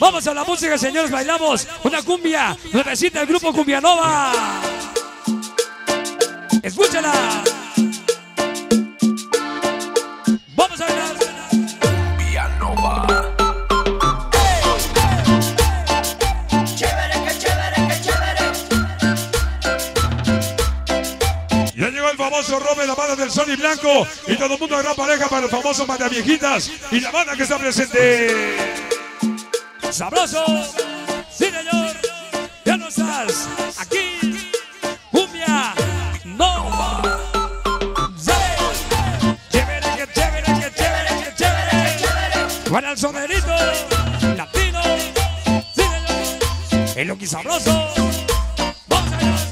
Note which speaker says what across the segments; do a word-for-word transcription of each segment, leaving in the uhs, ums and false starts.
Speaker 1: Vamos a la música, señores, bailamos una cumbia nuevecita del grupo Cumbia Nova. Escúchala. Vamos a bailar.
Speaker 2: Cumbia Nova.
Speaker 3: Chévere, que chévere, que chévere.
Speaker 4: Ya llegó el famoso Robe, la banda del Sony Blanco. Y todo el mundo de gran pareja para el famoso Mataviejitas. Y la banda que está presente.
Speaker 1: Sabroso, sí señor, ya no estás aquí, Cumbia Nova. Chévere, que chévere, que chévere, que chévere. Para el sonerito latino, sí señor, el Loki sabroso. Vamos a ver.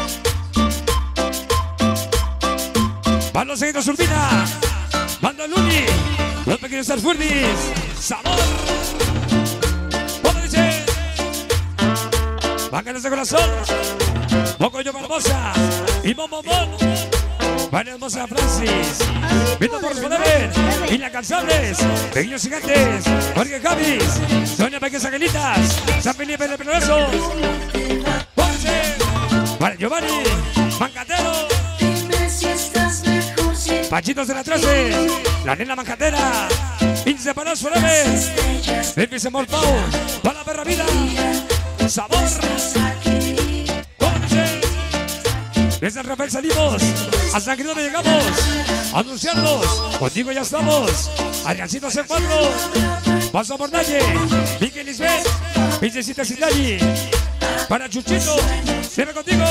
Speaker 1: Van los seguidos Urbina, Mando Luni, los pequeños Arfurdis, sabor. Bácanes de corazón, Mocoyo Barbosa y Momomón. Van hermosa Francis, Vito Torres Poder, Inalcanzables, Pequeños Gigantes, Jorge Javis, Doña Pequeñas Angelitas, San Felipe de Peloso, Ponce, para Giovanni, Mancatero, Pachitos de la trece, La Nena Mancatera, Inseparados Forever, Memphis Amor Pau, para la perra vida. Sabor, Ponce. Desde el Rafael salimos, hasta aquí donde llegamos, a anunciarnos, contigo ya estamos, Adriancito C cuatro, Paso por Naye, Miguel Lisbeth, Princesita Citali, para Chuchito, siempre contigo.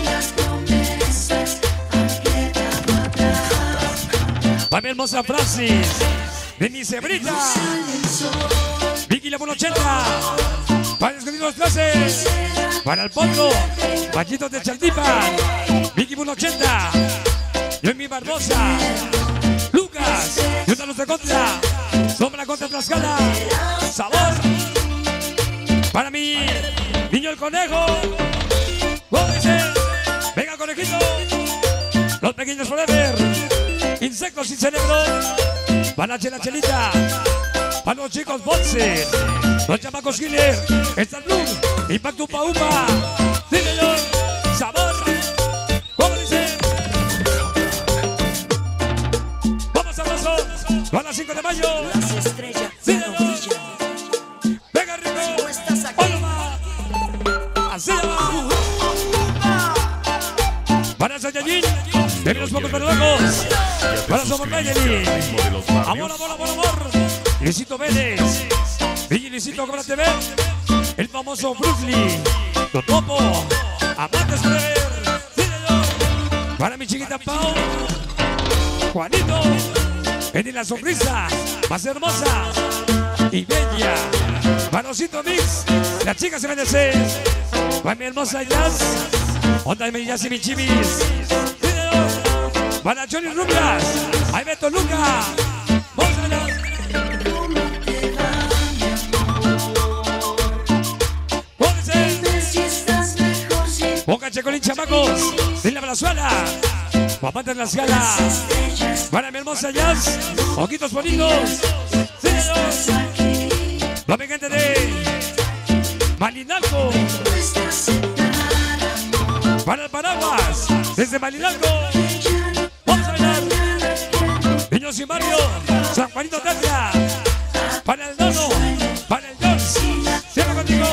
Speaker 1: Para mi hermosa Francis, de mi cebrita, Vicky la ochenta. Para el escondido los clases, para el Potro, Pachitos de Chaltipa, Vicky uno ochenta, yo en mi Barbosa, Lucas, Yuta los de Contra, Sombra contra Tlaxcala, Sabor, para mi niño el conejo, Gómez, venga conejito, los pequeños forever, insectos sin cerebro, para la Chelita, para los chicos Bonsen, los chamacos Killer, Star Blue, Impacto Pauma, sí señor, Sabor, ¿cómo dice? Vamos abrazo, a las cinco de mayo,
Speaker 3: Las estrellas
Speaker 1: sí
Speaker 3: no
Speaker 1: señor,
Speaker 3: brillan.
Speaker 1: venga rico,
Speaker 3: No estás aquí.
Speaker 1: Olma, así va, para Sayajin, de los pocos pero locos, para Somos Nayeli, amor, amor, amor, amor, Luisito Vélez, Villa Luisito Cobra T V, el famoso Bruce Lee, Totopo, Amantes Forever, sí señor, para mi chiquita Pau, Juanito, Eddie la sonrisa, más hermosa y bella, para Osito Mix, la chica se merece, para mi hermosa Jazz, Onda de mi Jazz y mi Chivis, sí señor, para Johnny Rubias, ahí Beto Luca, vamos a ver. Boca Checolín, chamacos, en la Venezuela, Guapante en la escala, para mi hermosa Jazz, ojitos bonitos, sí señor, la gente de Malinalco, para el Paraguas, desde Malinalco, vamos a bailar, Niños y Mario, San Juanito Tatia, para el Dono, para el Jones, cierra contigo.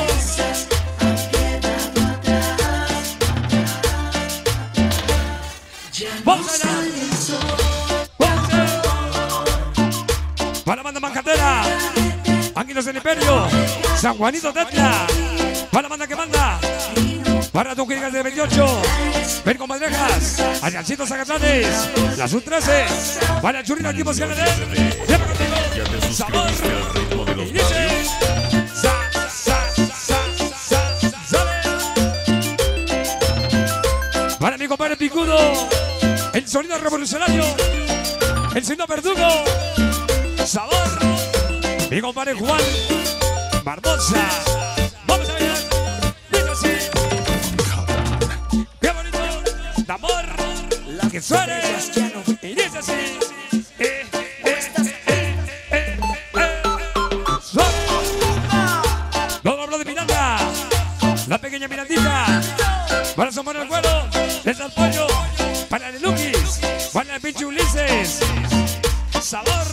Speaker 1: Vamos allá. Para la banda Mancatera, Ángeles del Imperio, San Juanito Tetla, para la banda que manda, para Don Quigas de veintiocho, ven con Madrejas, Adriancito Zacatlanes, la sub trece, para el Churrito Equipos G N D, siempre contigo, Sabor, y dice, sa, sa, sa, sa, sabe. Para mi compadre Picudo, el sonido revolucionario, el sonido verdugo, Sabor, mi compadre Juan Barbosa, vamos a ver, dice así, qué bonito, de amor, la que suene, y dice así, eh, eh, eh, eh, eh, suave. La pequeña Mirandita. Para Somar el Güero. Desde el Pollo. Para el Lukis. Para el pinche Ulises. Sabor.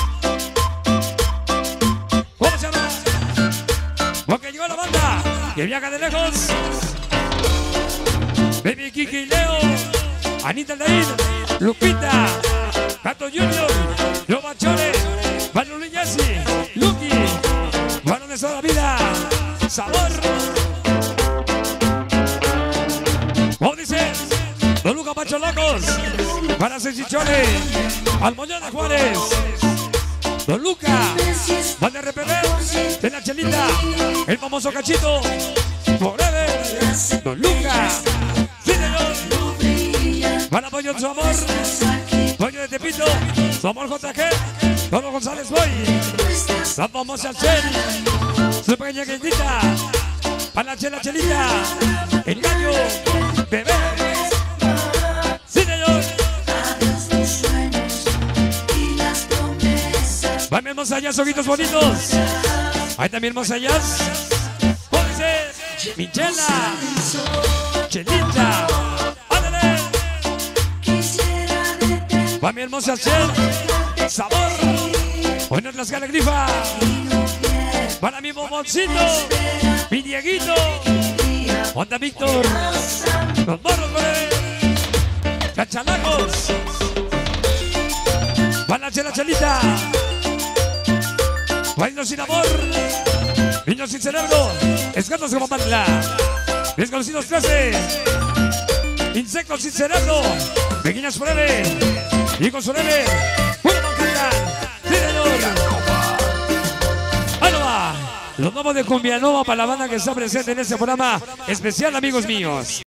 Speaker 1: ¿Cómo se llama? Porque llegó la banda que viaja de lejos. Baby Kiki y Leo. Anita Aldair. Lupita. Gato Junior. Yo Machore. Manuel Yassi. Lucky. Varón de toda la vida. Sabor. ¿Cómo dice? Don Luca Macho Locos. Para Sechichone. Al Moñón de Juárez. Don Luca. Van de R P B. De la Chelita. El famoso Cachito. Forever. Don Luca. Sí, señor. Para Pollo en su amor. Pollo de Tepito. Su amor J G. Don González Boy. La famosa Chel. Su pequeña Guindita. Para la Chela Chelita. El gallo. Bebé. Sí, señor. Va mi hermosa Jazz, ojitos bonitos. Ahí también hermosa Jazz. ¿Cómo dice? Michela. Chelita. Ándale. Va mi hermosa Chel. Sabor. Hoy no es las Grifa. Para mi bomboncito. Mi Dieguito. Onda Víctor. Los morros con él. Cachalacos. Van la Chela Chelita. Bailos sin amor. Niños sin cerebro. Escatos como Mantla. Desconocidos trece. Insectos sin cerebro. Pequeñas forever. Hijos forever. Puro Mancata. Sí, señor. Ahí no va. Los nuevos de Cumbianova para la banda que está presente en este programa especial, amigos míos.